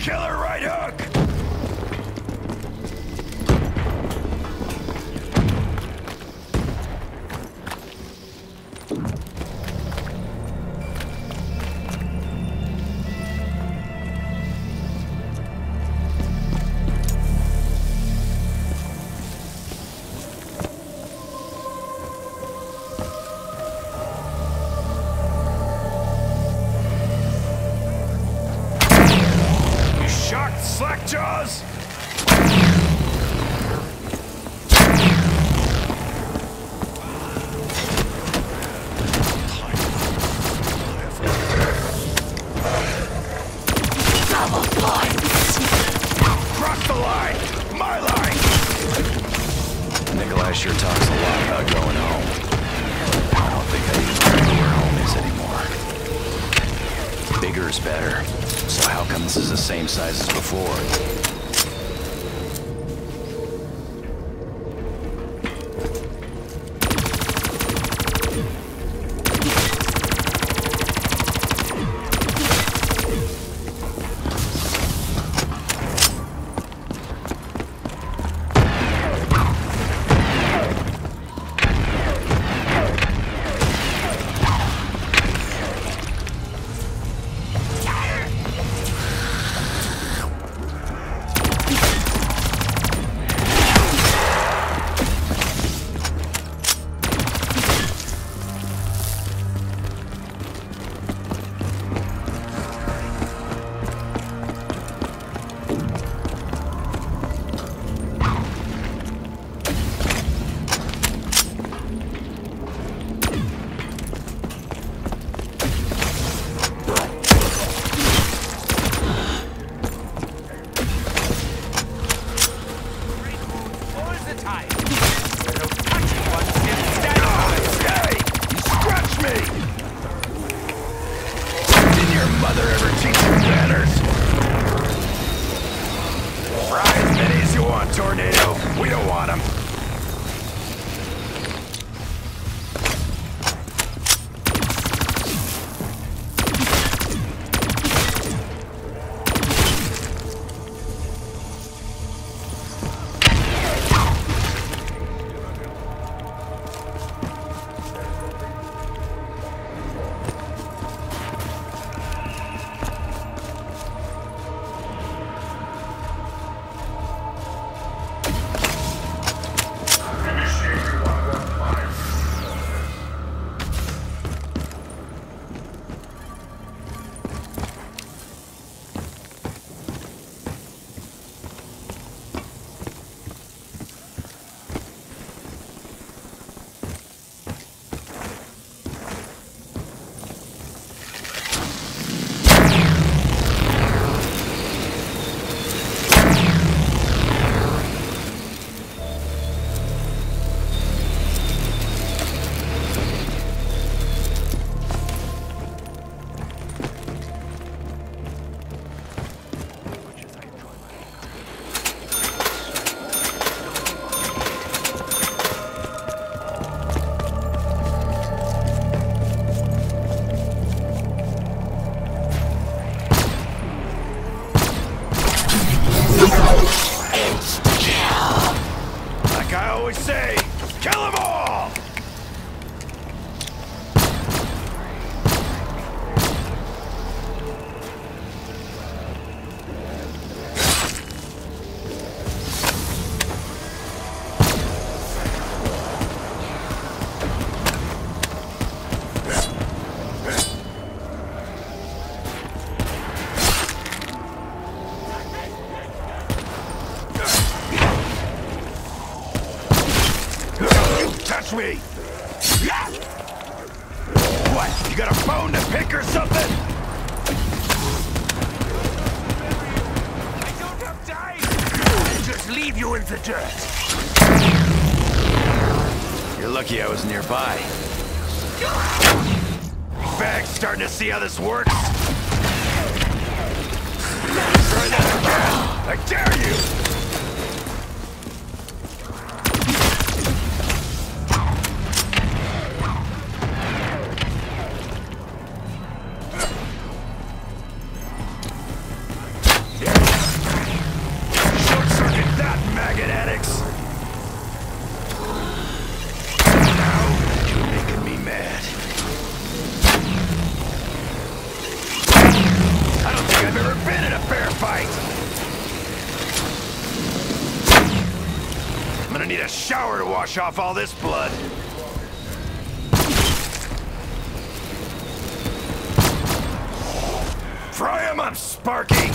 Killer right hook! Slackjaws! Cross the line! My line! Nikolai sure talks a lot about going home. I don't think I even know where home is anymore. Bigger is better. So how come this is the same size as before? Tornado, we don't want him. Me! What? You got a bone to pick or something? I don't have time! I'll just leave you in the dirt. You're lucky I was nearby. Bag's starting to see how this works? Try that again! I dare you! a shower to wash off all this blood. Fry him up, Sparky!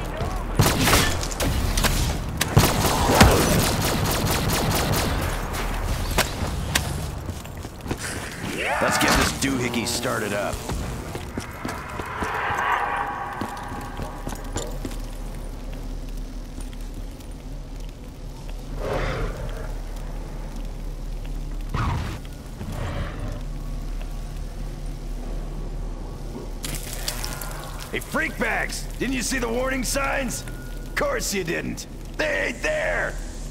Let's get this doohickey started up. Hey, freak bags! Didn't you see the warning signs? Of course you didn't. They ain't there!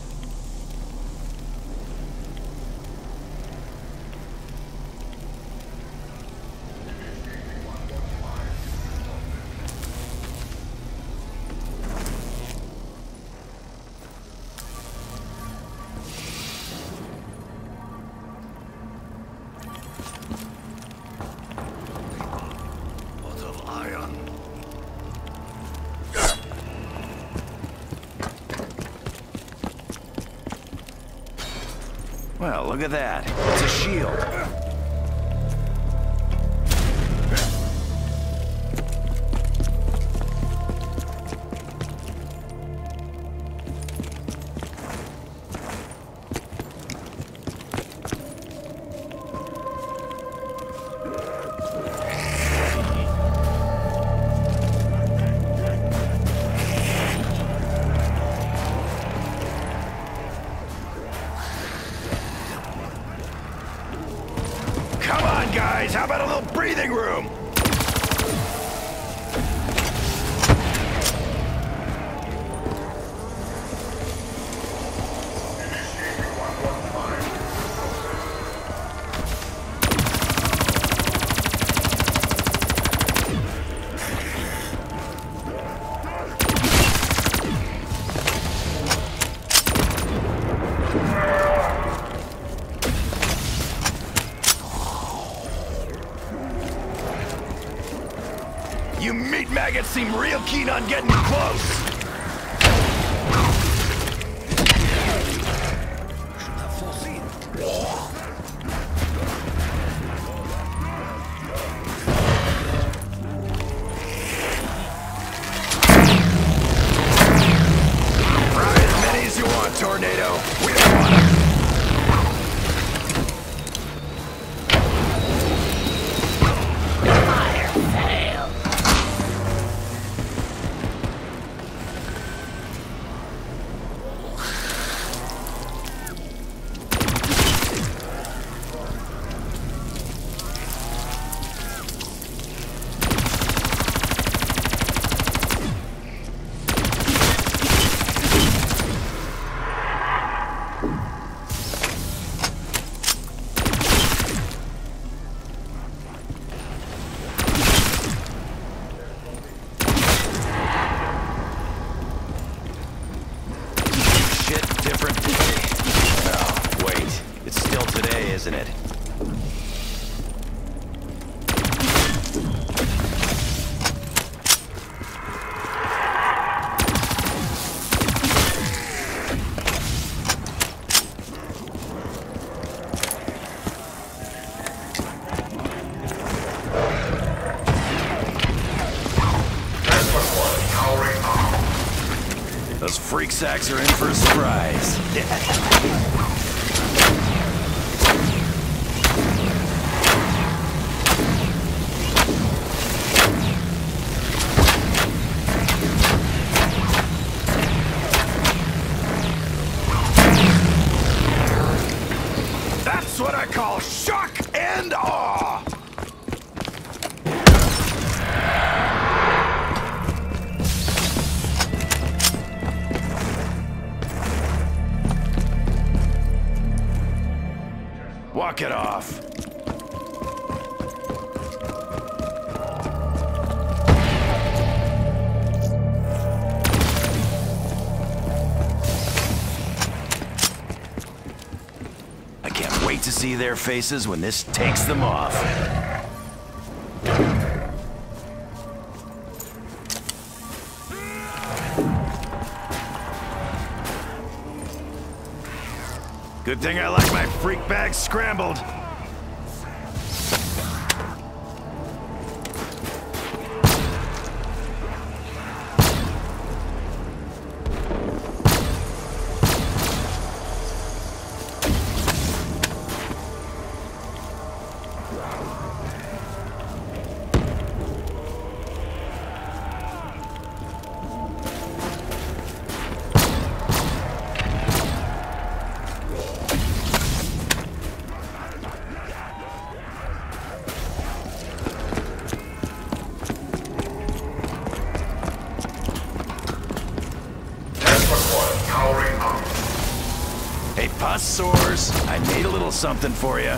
Well, look at that. It's a shield. Guys, how about a little breathing room? You meat maggots seem real keen on getting close. Try as many as you want, Tornado. We don't want them. Isn't it? Those freak sacks are in for a surprise. That's what I call shock and awe! Walk it off. I can't wait to see their faces when this takes them off. Good thing I like my freak bags scrambled. Hey, pus sores, I made a little something for you.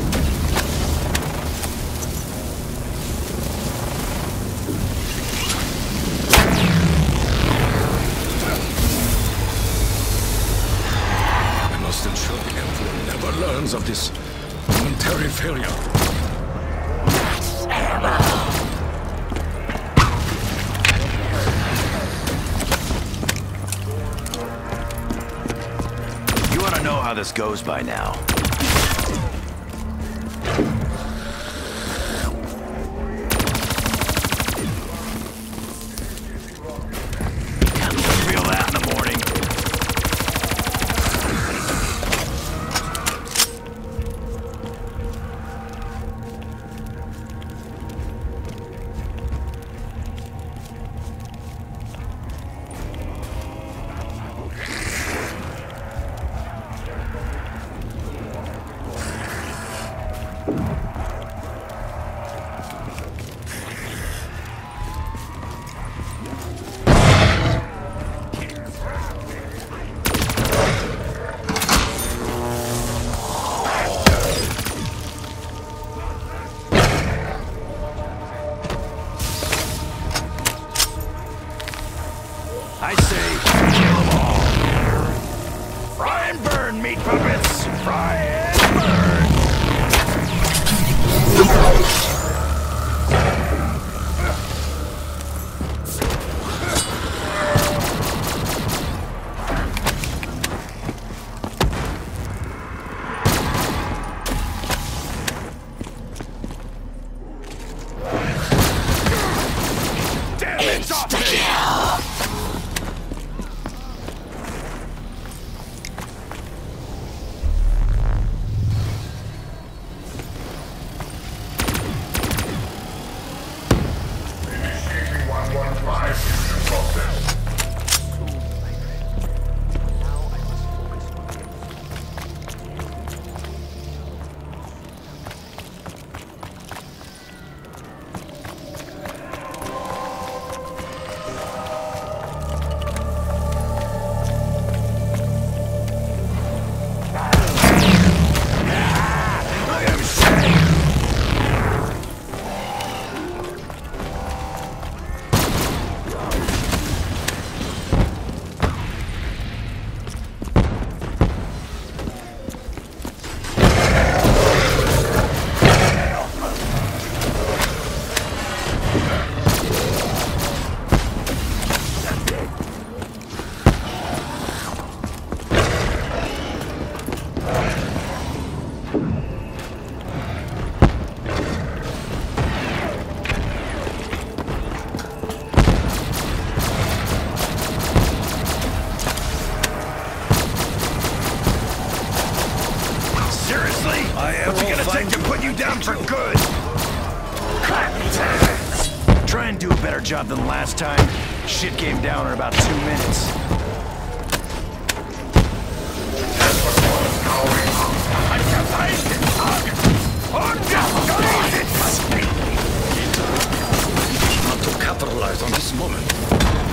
I must ensure the Emperor never learns of this momentary failure. You ought to know how this goes by now. Feel that in the morning. I say, kill them all. Fry and burn, meat puppets. Fry and burn. Damn it, off me! What's it gonna take to put you down for good? Try and do a better job than last time. Shit came down in about 2 minutes. Not to capitalize on this moment.